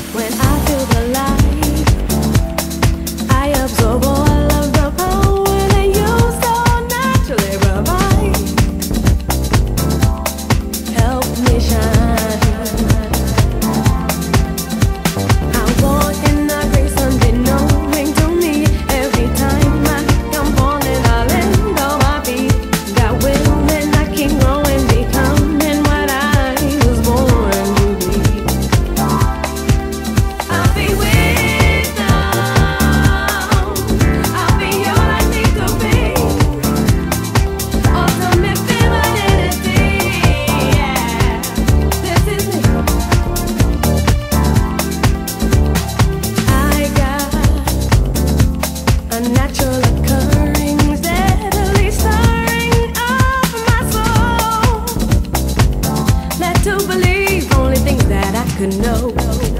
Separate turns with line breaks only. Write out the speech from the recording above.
When I feel the light, I absorb all of the power that you so naturally provide. Help me shine. I walk in the grace unbeknown to me. Every time I am falling, I land on my feet. Got will and I keep growing, becoming what I was born to be. I'll be wisdom. I'll be all I need to be. Ultimate femininity. Yeah, this is me. I got a natural occurring, steadily stirring up my soul. Led to believe only things that I could know.